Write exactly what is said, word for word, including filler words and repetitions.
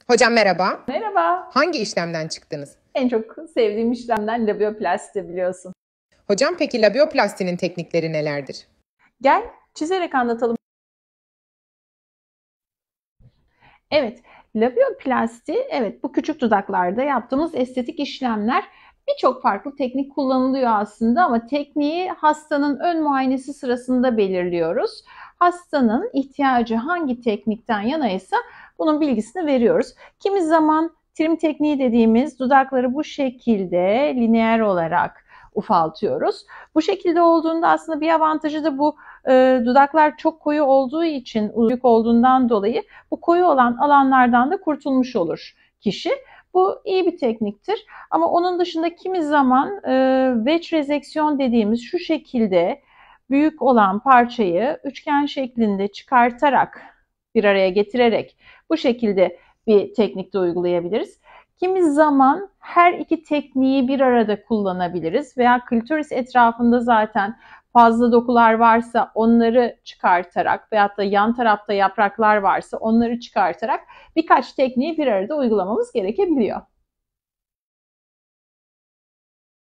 Hocam merhaba. Merhaba. Hangi işlemden çıktınız? En çok sevdiğim işlemden labioplasti biliyorsun. Hocam peki labioplastinin teknikleri nelerdir? Gel çizerek anlatalım. Evet, labioplasti, evet bu küçük dudaklarda yaptığımız estetik işlemler birçok farklı teknik kullanılıyor aslında ama tekniği hastanın ön muayenesi sırasında belirliyoruz. Hastanın ihtiyacı hangi teknikten yanaysa bunun bilgisini veriyoruz. Kimi zaman trim tekniği dediğimiz dudakları bu şekilde lineer olarak ufaltıyoruz. Bu şekilde olduğunda aslında bir avantajı da bu e, dudaklar çok koyu olduğu için, büyük olduğundan dolayı bu koyu olan alanlardan da kurtulmuş olur kişi. Bu iyi bir tekniktir. Ama onun dışında kimi zaman e, wedge rezeksiyon dediğimiz şu şekilde büyük olan parçayı üçgen şeklinde çıkartarak bir araya getirerek bu şekilde bir teknikte uygulayabiliriz. Kimi zaman her iki tekniği bir arada kullanabiliriz veya klitoris etrafında zaten fazla dokular varsa onları çıkartarak veyahut da yan tarafta yapraklar varsa onları çıkartarak birkaç tekniği bir arada uygulamamız gerekebiliyor.